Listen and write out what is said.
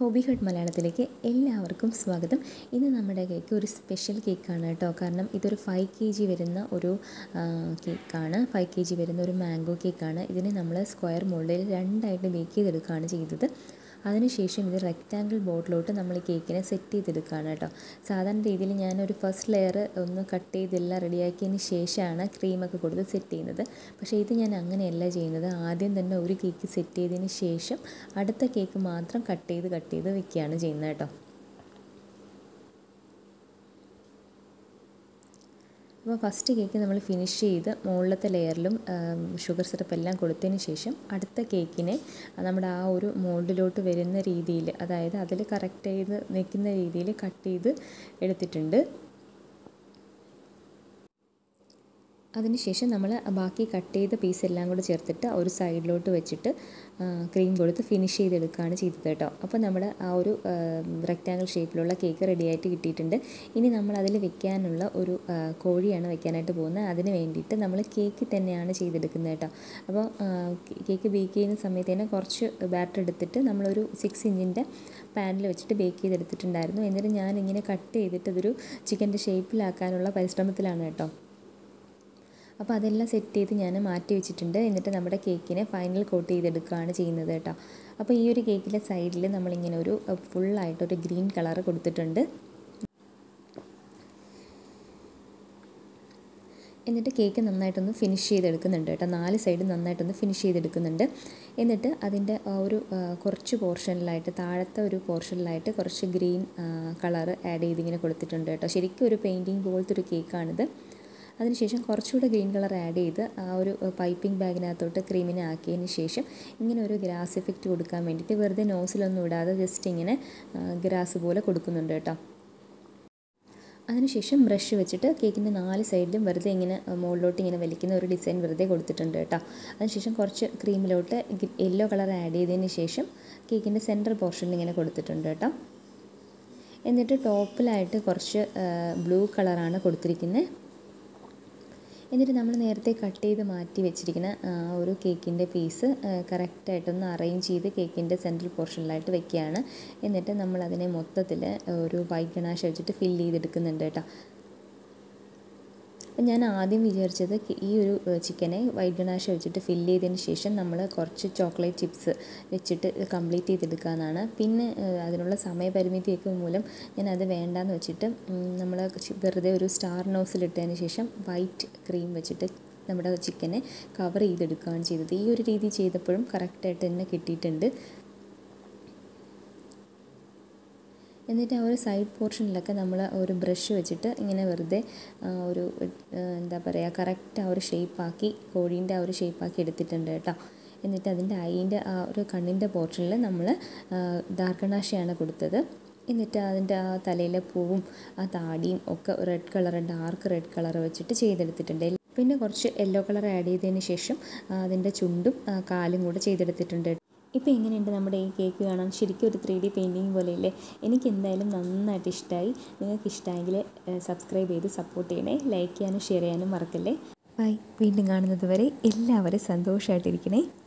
Hobby hut മലയാളത്തിലേക്ക് എല്ലാവർക്കും സ്വാഗതം. ഇന്ന് നമ്മുടെ കേക്ക് ഒരു സ്പെഷ്യൽ കേക്കാണ് കേട്ടോ. കാരണം ഇതൊരു 5 kg വരുന്ന ഒരു കേക്കാണ്. 5 kg വരുന്ന ഒരു മാംഗോ കേക്കാണ്. ഇതിനെ നമ്മൾ സ്ക്വയർ മോൾഡിൽ രണ്ടായിട്ട് ബേക്ക് ചെയ്തെടുക്കുകയാണ് ചെയ്തത്. അതിനുശേഷം ഇത് റെക്റ്റാങ്കിൾ ബോർഡിലോട്ട് നമ്മൾ ഈ കേക്കിനെ സെറ്റ് ചെയ്തെടുക്കുകയാണ് കേട്ടോ. സാധാരണ രീതിയിൽ ഞാനൊരു ഫസ്റ്റ് ലെയർ ഒന്ന് കട്ട് ചെയ്തെല്ലാം റെഡിയാക്കിയതിന് ശേഷമാണ് ക്രീമൊക്കെ കൊടുത്ത് സെറ്റ് ചെയ്യുന്നത്. പക്ഷേ ഇത് ഞാൻ അങ്ങനെയല്ല ചെയ്യുന്നത്. ആദ്യം തന്നെ ഒരു കേക്ക് സെറ്റ് ചെയ്തതിന് ശേഷം അടുത്ത കേക്ക് മാത്രം കട്ട് ചെയ്ത് വെക്കുകയാണ് ചെയ്യുന്നത് കേട്ടോ. അപ്പോൾ ഫസ്റ്റ് കേക്ക് നമ്മൾ ഫിനിഷ് ചെയ്ത് മുകളിലത്തെ ലെയറിലും ഷുഗർ സിറപ്പ് എല്ലാം കൊടുത്തതിന് ശേഷം അടുത്ത കേക്കിനെ നമ്മുടെ ആ ഒരു മോൾഡിലോട്ട് വരുന്ന രീതിയിൽ, അതായത് അതിൽ കറക്റ്റ് ചെയ്ത് നിൽക്കുന്ന രീതിയിൽ കട്ട് ചെയ്ത് എടുത്തിട്ടുണ്ട്. അതിനുശേഷം നമ്മൾ ബാക്കി കട്ട് ചെയ്ത പീസ് എല്ലാം കൂടെ ചേർത്തിട്ട് ഒരു സൈഡിലോട്ട് വെച്ചിട്ട് ക്രീം കൊടുത്ത് ഫിനിഷ് ചെയ്തെടുക്കുകയാണ് ചെയ്തത് കേട്ടോ. അപ്പോൾ നമ്മുടെ ആ ഒരു റെക്റ്റാങ്കിൾ ഷേപ്പിലുള്ള കേക്ക് റെഡിയായിട്ട് കിട്ടിയിട്ടുണ്ട്. ഇനി നമ്മൾ അതിൽ വെക്കാനുള്ള ഒരു കോഴിയാണ് വെക്കാനായിട്ട് പോകുന്നത്. അതിന് വേണ്ടിയിട്ട് നമ്മൾ കേക്ക് തന്നെയാണ് ചെയ്തെടുക്കുന്നത് കേട്ടോ. അപ്പോൾ കേക്ക് ബേക്ക് ചെയ്യുന്ന സമയത്ത് തന്നെ കുറച്ച് ബാറ്റർ എടുത്തിട്ട് നമ്മളൊരു 6 ഇഞ്ചിൻ്റെ പാനിൽ വെച്ചിട്ട് ബേക്ക് ചെയ്തെടുത്തിട്ടുണ്ടായിരുന്നു. എന്നിട്ട് ഞാനിങ്ങനെ കട്ട് ചെയ്തിട്ട് ഇതൊരു ചിക്കൻ്റെ ഷേപ്പിലാക്കാനുള്ള പരിശ്രമത്തിലാണ് കേട്ടോ. അപ്പോൾ അതെല്ലാം സെറ്റ് ചെയ്ത് ഞാൻ മാറ്റി വെച്ചിട്ടുണ്ട്. എന്നിട്ട് നമ്മുടെ കേക്കിനെ ഫൈനൽ കോട്ട് ചെയ്തെടുക്കുകയാണ് ചെയ്യുന്നത് കേട്ടോ. അപ്പോൾ ഈ ഒരു കേക്കിലെ സൈഡിൽ നമ്മളിങ്ങനെ ഒരു ഫുള്ളായിട്ടൊരു ഗ്രീൻ കളർ കൊടുത്തിട്ടുണ്ട്. എന്നിട്ട് കേക്ക് നന്നായിട്ടൊന്ന് ഫിനിഷ് ചെയ്തെടുക്കുന്നുണ്ട് കേട്ടോ. 4 സൈഡും നന്നായിട്ടൊന്ന് ഫിനിഷ് ചെയ്തെടുക്കുന്നുണ്ട്. എന്നിട്ട് അതിൻ്റെ ഒരു കുറച്ച് പോർഷനിലായിട്ട്, താഴത്തെ ഒരു പോർഷനിലായിട്ട് കുറച്ച് ഗ്രീൻ കളർ ആഡ് ചെയ്തിങ്ങനെ കൊടുത്തിട്ടുണ്ട് കേട്ടോ. ശരിക്കും ഒരു പെയിൻറ്റിങ് പോലത്തെ ഒരു കേക്കാണിത്. അതിനുശേഷം കുറച്ചുകൂടെ ഗ്രീൻ കളർ ആഡ് ചെയ്ത് ആ ഒരു പൈപ്പിംഗ് ബാഗിനകത്തോട്ട് ക്രീമിനെ ആക്കിയതിന് ശേഷം ഇങ്ങനെ ഒരു ഗ്രാസ് എഫക്റ്റ് കൊടുക്കാൻ വേണ്ടിയിട്ട് വെറുതെ നോസിലൊന്നും ഇടാതെ ജസ്റ്റ് ഇങ്ങനെ ഗ്രാസ് പോലെ കൊടുക്കുന്നുണ്ട് കേട്ടോ. അതിനുശേഷം ബ്രഷ് വെച്ചിട്ട് കേക്കിൻ്റെ 4 സൈഡിലും വെറുതെ ഇങ്ങനെ മുകളിലോട്ട് ഇങ്ങനെ വലിക്കുന്ന ഒരു ഡിസൈൻ വെറുതെ കൊടുത്തിട്ടുണ്ട് കേട്ടോ. അതിനുശേഷം കുറച്ച് ക്രീമിലോട്ട് യെല്ലോ കളർ ആഡ് ചെയ്തതിന് ശേഷം കേക്കിൻ്റെ സെൻറ്റർ പോർഷനിൽ ഇങ്ങനെ കൊടുത്തിട്ടുണ്ട് കേട്ടോ. എന്നിട്ട് ടോപ്പിലായിട്ട് കുറച്ച് ബ്ലൂ കളറാണ് കൊടുത്തിരിക്കുന്നത്. എന്നിട്ട് നമ്മൾ നേരത്തെ കട്ട് ചെയ്ത് മാറ്റി വെച്ചിരിക്കുന്ന ഒരു കേക്കിൻ്റെ പീസ് കറക്റ്റായിട്ടൊന്ന് അറേഞ്ച് ചെയ്ത് കേക്കിൻ്റെ സെൻട്രൽ പോർഷനിലായിട്ട് വെക്കുകയാണ്. എന്നിട്ട് നമ്മൾ അതിനെ മൊത്തത്തിൽ ഒരു വൈറ്റ് ഗണാഷ് വെച്ചിട്ട് ഫില്ല് ചെയ്തെടുക്കുന്നുണ്ട് കേട്ടോ. അപ്പം ഞാൻ ആദ്യം വിചാരിച്ചത് ഈ ഒരു ചിക്കനെ വൈറ്റ് ഗണാഷ് വെച്ചിട്ട് ഫില്ല് ചെയ്തതിന് ശേഷം നമ്മൾ കുറച്ച് ചോക്ലേറ്റ് ചിപ്സ് വെച്ചിട്ട് കംപ്ലീറ്റ് ചെയ്തെടുക്കാമെന്നാണ്. പിന്നെ അതിനുള്ള സമയപരിമിതിയൊക്കെ മൂലം ഞാൻ അത് വേണ്ടാന്ന് വെച്ചിട്ട് നമ്മൾ വെറുതെ ഒരു സ്റ്റാർ നോസിലിട്ടതിന് ശേഷം വൈറ്റ് ക്രീം വെച്ചിട്ട് നമ്മുടെ ചിക്കനെ കവർ ചെയ്തെടുക്കുകയാണ് ചെയ്തത്. ഈ ഒരു രീതി ചെയ്തപ്പോഴും കറക്റ്റായിട്ട് തന്നെ കിട്ടിയിട്ടുണ്ട്. എന്നിട്ട് ആ ഒരു സൈഡ് പോർഷനിലൊക്കെ നമ്മൾ ഒരു ബ്രഷ് വെച്ചിട്ട് ഇങ്ങനെ വെറുതെ ഒരു എന്താ പറയുക, കറക്റ്റ് ആ ഒരു ഷേപ്പാക്കി, കോഴീൻ്റെ ആ ഒരു ഷേപ്പാക്കി എടുത്തിട്ടുണ്ട് കേട്ടോ. എന്നിട്ട് അതിൻ്റെ ഐൻ്റെ ആ ഒരു കണ്ണിൻ്റെ പോർഷനിൽ നമ്മൾ ഡാർക്ക് ഗണാഷയാണ് കൊടുത്തത്. എന്നിട്ട് അതിൻ്റെ ആ തലയിലെ പൂവും ആ താടിയും ഒക്കെ ഡാർക്ക് റെഡ് കളർ വെച്ചിട്ട് ചെയ്തെടുത്തിട്ടുണ്ട്. പിന്നെ കുറച്ച് യെല്ലോ കളർ ആഡ് ചെയ്തതിന് ശേഷം അതിൻ്റെ ചുണ്ടും കാലും കൂടെ ചെയ്തെടുത്തിട്ടുണ്ട്. ഇപ്പോൾ എങ്ങനെയുണ്ട് നമ്മുടെ ഈ കേക്ക് കാണാൻ? ശരിക്കും ഒരു 3D പെയിൻറ്റിങ് പോലെയല്ലേ? എനിക്ക് എന്തായാലും നന്നായിട്ട് ഇഷ്ടമായി. നിങ്ങൾക്ക് ഇഷ്ടമായെങ്കിൽ സബ്സ്ക്രൈബ് ചെയ്ത് സപ്പോർട്ട് ചെയ്യണേ. ലൈക്ക് ചെയ്യാനും ഷെയർ ചെയ്യാനും മറക്കല്ലേ. ബൈ. വീണ്ടും കാണുന്നത് വരെ എല്ലാവരും സന്തോഷമായിട്ടിരിക്കണേ.